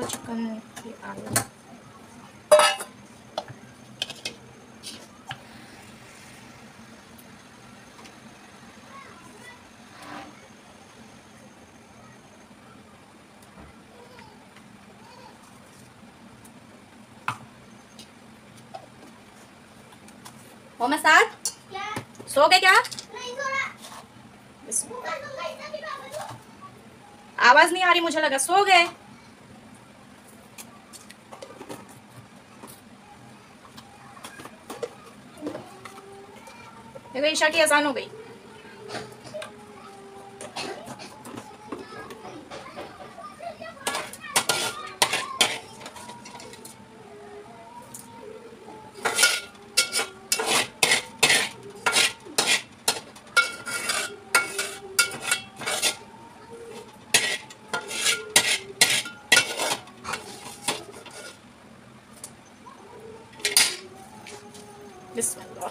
Chicken की आलू। मोहम्मद साद सो गए क्या? नहीं सो रहा। आवाज नहीं आ रही, मुझे लगा सो गए। देखो ईशा की अजान हो गई। बिस्मिल्लाह।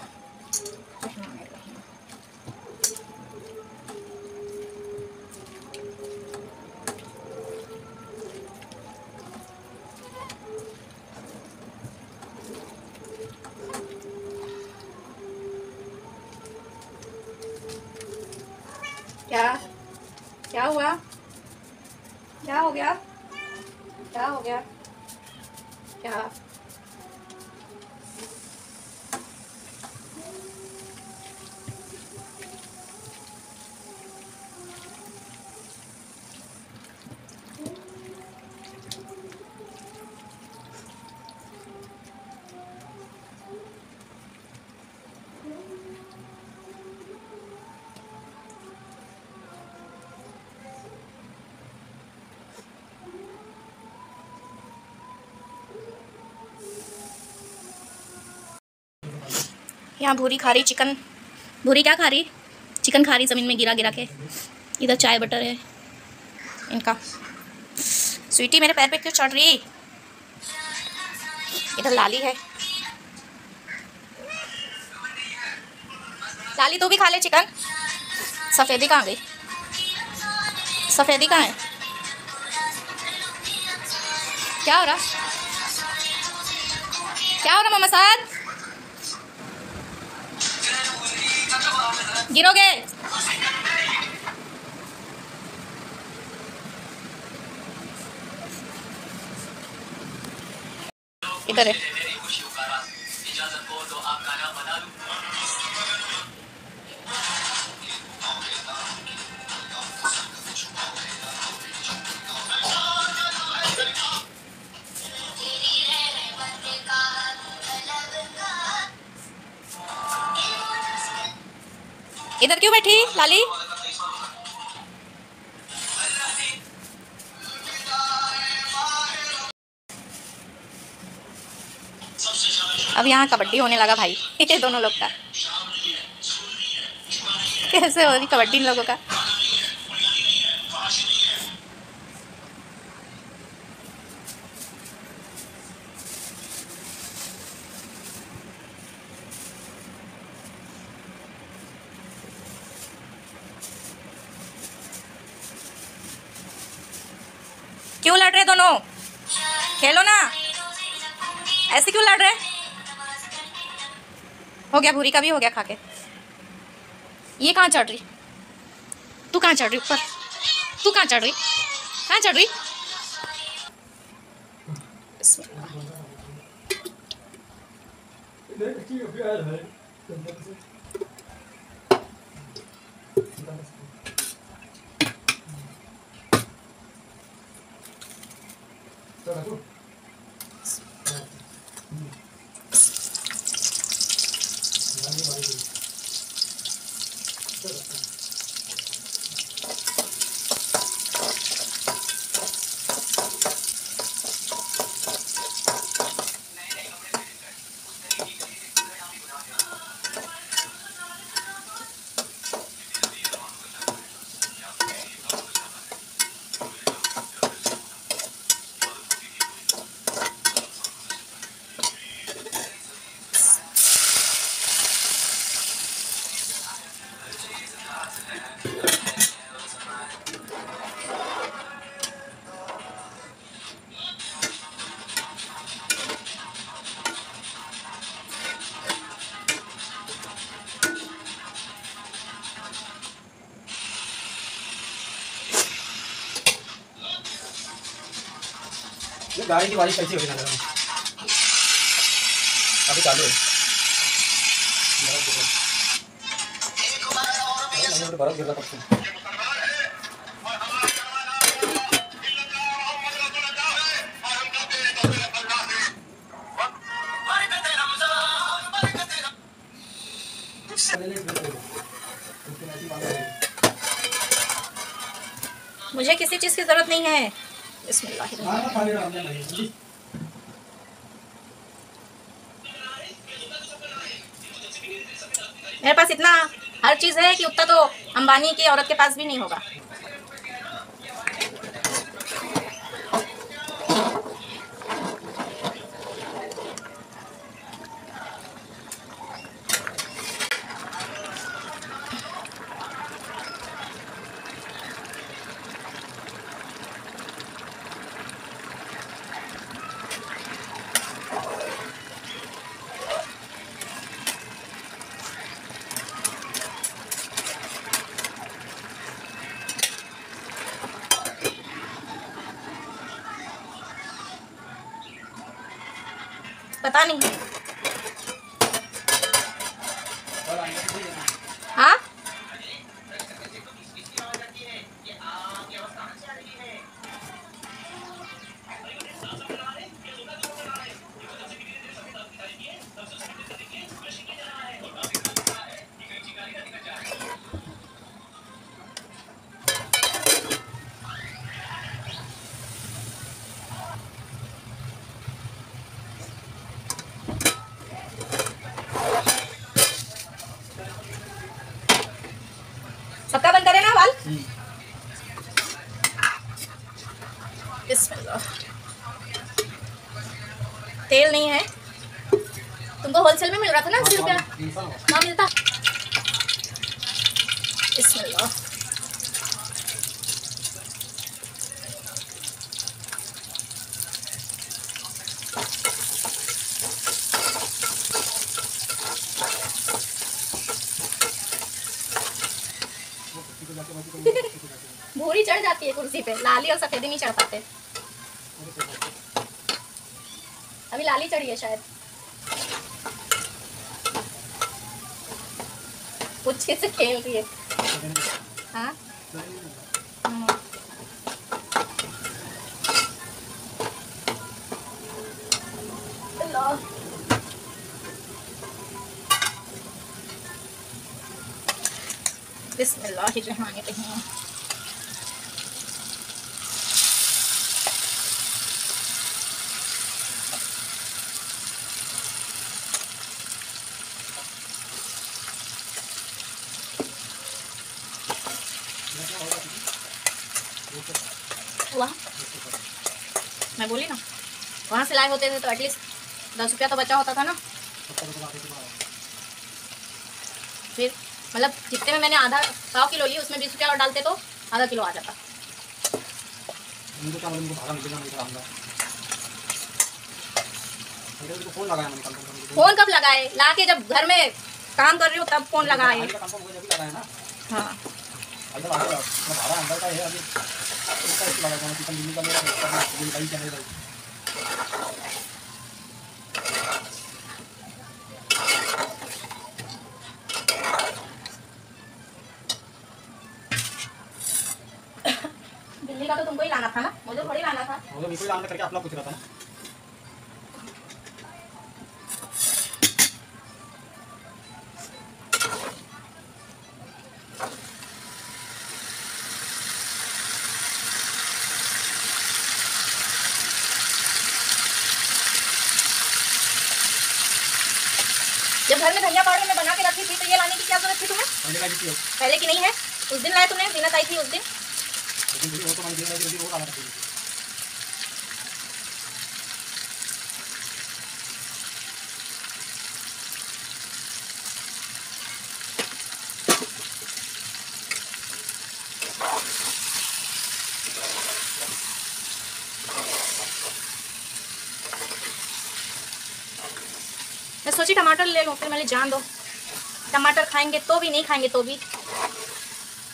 क्या क्या हुआ? क्या हो गया? क्या हो गया? क्या? यहाँ भूरी खा रही चिकन। भूरी क्या खा रही? चिकन खा रही, ज़मीन में गिरा गिरा के। इधर चाय बटर है इनका। स्वीटी मेरे पैर पे क्यों चढ़ रही? इधर लाली है। लाली तू भी खा ले चिकन। सफ़ेदी कहाँ गई? सफ़ेदी कहाँ है? क्या हो रहा? क्या हो रहा मामा साथ? गिरोगे? इधर है। इधर क्यों बैठी लाली? अब यहाँ कबड्डी होने लगा भाई ये दोनों लोग का। कैसे हो रही कबड्डी इन लोगों का? क्यों लड़ रहे दोनों? खेलो ना, ऐसे क्यों लड़ रहे? हो गया, भूरी का भी हो गया खा के। ये कहाँ चढ़ रही? तू कहाँ चढ़ रही ऊपर? तू कहाँ चढ़ रही? कहाँ चढ़ रही? ये गाड़ी की बारिश कैसी हो रही है अभी चालू है। बर्फ गिर रहा है। मुझे किसी चीज़ की ज़रूरत नहीं है। बिस्मिल्लाह। मेरे पास इतना हर चीज़ है कि उतना तो अंबानी की औरत के पास भी नहीं होगा। पता नहीं। हाँ सबका बंद करे ना वाल। बिस्मिल्लाह। तेल नहीं है। तुमको होलसेल में मिल रहा था ना 80 रुपया, ना मिलता। बिस्मिल्लाह। भूरी चढ़ जाती है कुर्सी पे, लाली और सफेदी नहीं चढ़ पाते। अभी लाली चढ़ी है शायद। कुछ से खेल रही है। हाँ बिस्मिल्लाहिर्रहमानिर्रहीम। वाह, मैं बोली ना, वहाँ से लाए होते थे तो एटलीस्ट 10 रुपया तो बचा होता था ना। फिर मतलब जितने में मैंने आधा 100 किलो ली, उसमें 20 रुपया और डालते तो आधा किलो आ जाता। फोन कब लगाए? लाके जब घर में काम कर रही हो तब फोन लगाए। हाँ दिल्ली का तो तुमको ही लाना था ना, मुझे थोड़ी लाना था। मुझे बिल्कुल लाना करके आप लोग पूछ रहा था ना। जब घर में धनिया पाउडर में बना के रखी थी तो ये लाने की क्या जरूरत थी तुम्हें? पहले की नहीं है? उस दिन लाए तुमने, जीनत आई थी उस दिन। मैं सोची टमाटर ले लूँ, फिर मैंने जान दो, टमाटर खाएंगे तो भी, नहीं खाएंगे तो भी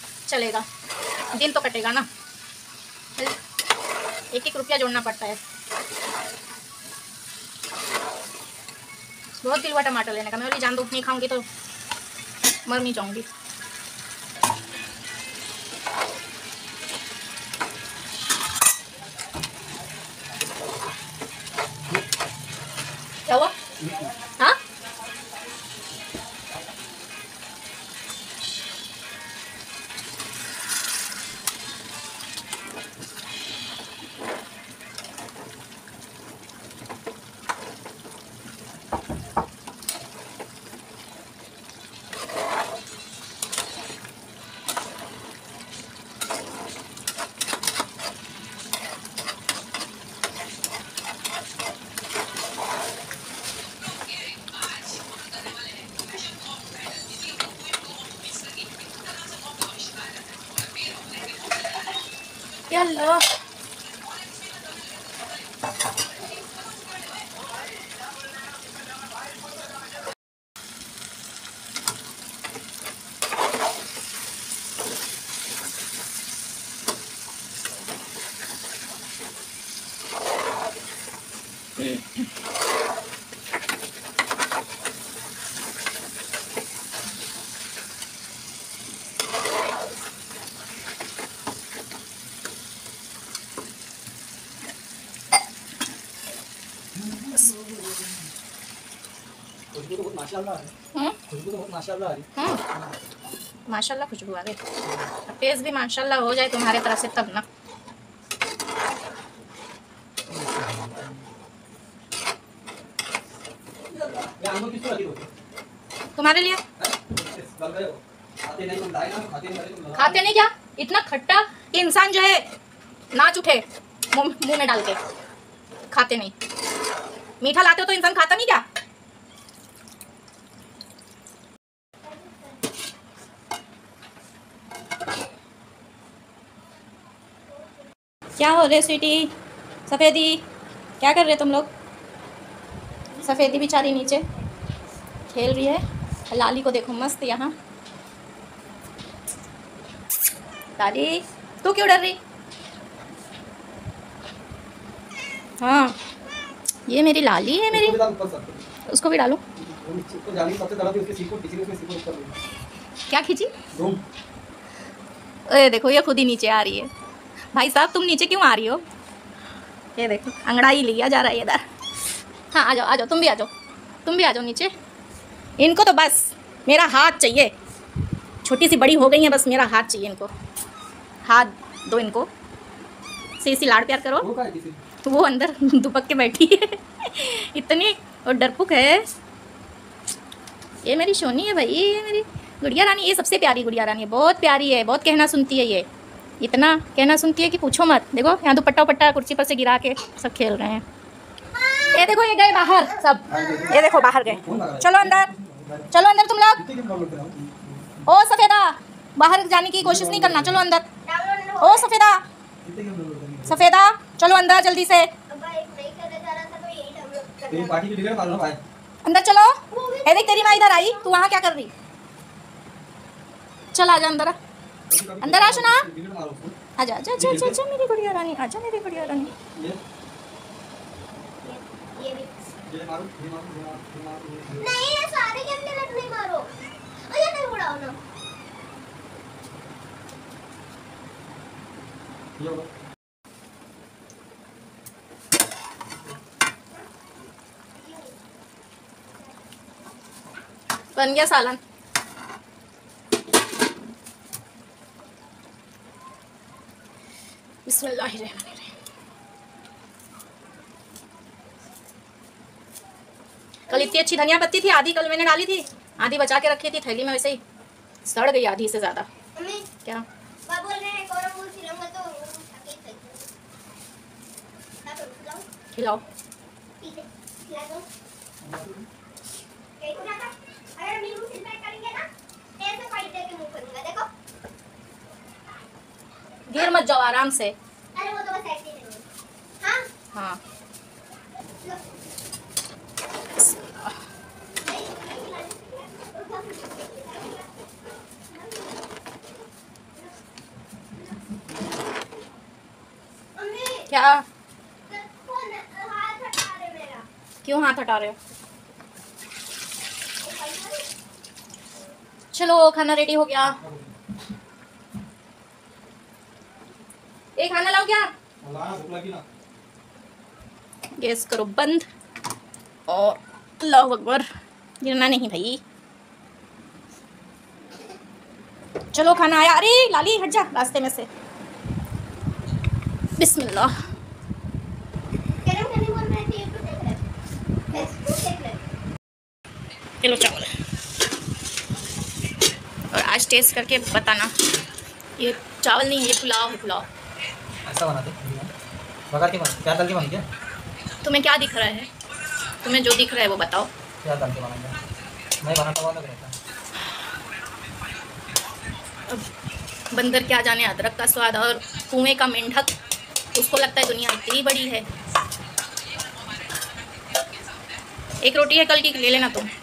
चलेगा, दिन तो कटेगा ना। 1-1 रुपया जोड़ना पड़ता है। बहुत दिल हुआ टमाटर लेने का, मैं बोली जान दो, नहीं खाऊंगी तो मर नहीं जाऊंगी। क्या हुआ? हाँ क्या लो खुशबू तो बहुत माशाल्लाह है। खुशबू तो बहुत माशाल्लाह है। माशाल्लाह खुशबू आ गई। टेस्ट भी माशाल्लाह हो जाए तुम्हारे तरफ से तब ना। ये आलू किसको लगी हो? तुम्हारे लिए। गल गए हो। खाते नहीं तुम लाए ना, खाते नहीं तुम लगा। खाते नहीं क्या? इतना खट्टा कि इंसान जो है नाच उठे मुंह में डाल के। खाते नहीं। मीठा लाते हो तो इंसान खाता नहीं क्या? क्या हो रहे स्वीटी? सफ़ेदी क्या कर रहे तुम लोग? सफ़ेदी बेचारी नीचे खेल रही है। लाली को देखो मस्त यहाँ। लाली तू क्यों डर रही? हाँ ये मेरी लाली है मेरी। उसको भी डालो। क्या खींची? अरे देखो ये खुद ही नीचे आ रही है। भाई साहब तुम नीचे क्यों आ रही हो? ये देखो अंगड़ाई लिया जा रहा है इधर। हाँ आ जाओ तुम भी आ जाओ, तुम भी आ जाओ नीचे। इनको तो बस मेरा हाथ चाहिए। छोटी सी बड़ी हो गई है, बस मेरा हाथ चाहिए इनको। हाथ दो इनको, सी लाड़ प्यार करो। वो अंदर दुपक के बैठी है इतनी और डरपुक है। ये मेरी सोनी है भाई, ये मेरी गुड़िया रानी। ये सबसे प्यारी गुड़िया रानी है, बहुत प्यारी है, बहुत कहना सुनती है। ये इतना कहना सुनती है कि पूछो मत। देखो यहाँ दुपट्टा उपट्टा कुर्सी पर से गिरा के सब खेल रहे हैं। ये देखो ये गए बाहर सब, ये देखो बाहर गए। चलो अंदर, चलो अंदर तुम लोग। ओ सफ़ेदा बाहर जाने की कोशिश नहीं करना, चलो अंदर। ओ सफ़ेदा, सफ़ेदा चलो अंदर जल्दी से। अंदर चलो। ए देख तेरी माँ इधर आई, तू वहाँ क्या कर रही? चल आजा अंदर, अंदर आ सुना। आजा आजा आजा आजा आजा मेरी गुड़िया रानी, आजा मेरी गुड़िया रानी। नहीं ये सारे गेम में नहीं मारो, ये नहीं उड़ाओ ना। बन गया सालन। बिस्मिल्लाहिर्रहमानिर्रहीम। कल इतनी अच्छी धनिया पत्ती थी, आधी कल मैंने डाली थी, आधी बचा के रखी थी थैली में, वैसे ही सड़ गई आधी से ज़्यादा। क्या बाबू बोल रहे हैं कोरम बोल सिलंगा तो खिलाओ? खिला दो। कहीं को जाता अगर नींबू सिलपैक करेंगे ना ऐसे फाइट दे के मुंह करूंगा। देखो गिर मत जाओ, आराम से। अरे वो तो बस ऐसे ही है। हाँ हाँ क्या? क्यों हाथ हटा रहे हो? चलो खाना रेडी हो गया। ये खाना लाओ क्या? भूख लगी ना। गैस करो बंद और अल्लाह अकबर, गिरना नहीं भाई। चलो खाना आया। अरे लाली हट जा रास्ते में से। बिस्मिल्लाह। गरम करने बोल रहे थे, तो देख रहे देख रहे। किलो चावल और आज टेस्ट करके बताना। ये चावल नहीं, ये पुलाव है। पुलाव ऐसा बनाते बघार के बना, क्या डाल के बनी क्या? तुम्हें क्या दिख रहा है? तुम्हें जो दिख रहा है वो बताओ। क्या डाल के बनाएंगे? मैं बनाता हुआ लग रहा था। अब बंदर क्या जाने अदरक का स्वाद, और कुएं का मेंढक उसको लगता है दुनिया इतनी बड़ी है। एक रोटी है कल की, ले लेना तुम।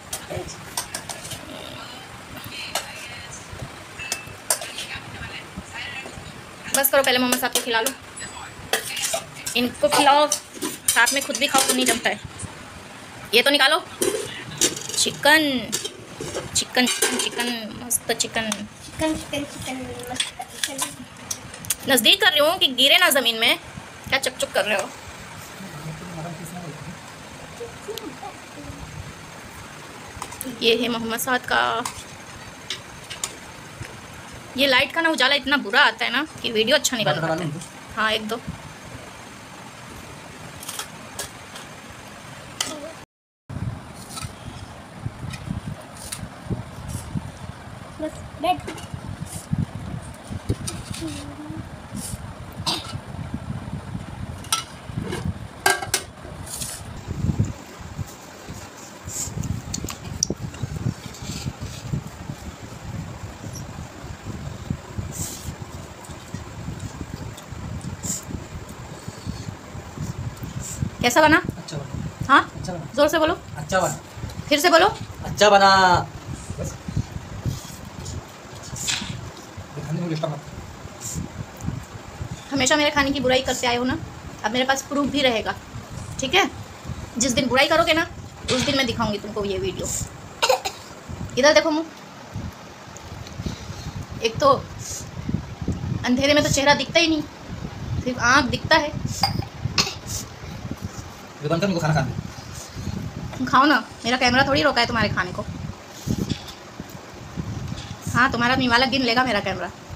बस करो, पहले मोहम्मद साहब को खिला लो। इनको खिलाओ, साथ में खुद भी खाओ तो नहीं जमता है। ये तो निकालो। चिकन चिकन चिकन, मस्त चिकन। चिकन चिकन चिकन मस्त चिकन। नज़दीक कर रही हूँ कि गिरे ना ज़मीन में। क्या चकचक कर रहे हो? ये है मोहम्मद साद का। ये लाइट का ना उजाला इतना बुरा आता है ना कि वीडियो अच्छा नहीं बन पाता है। हाँ एक दो। बस बैठ। कैसा बना? अच्छा बना। हाँ अच्छा बना। जोर से बोलो। अच्छा बना। फिर से बोलो। अच्छा बना। बस दिखाने में लिस्टा मत। हमेशा मेरे खाने की बुराई करते आए हो ना, अब मेरे पास प्रूफ भी रहेगा। ठीक है, जिस दिन बुराई करोगे ना उस दिन मैं दिखाऊंगी तुमको ये वीडियो। इधर देखो मुँह। एक तो अंधेरे में तो चेहरा दिखता ही नहीं, सिर्फ आँख दिखता है। दुकान का मेरे को खाना खाना। तुम खाओ ना, मेरा कैमरा थोड़ी रोका है तुम्हारे खाने को। हाँ तुम्हारा निवाला गिन लेगा मेरा कैमरा।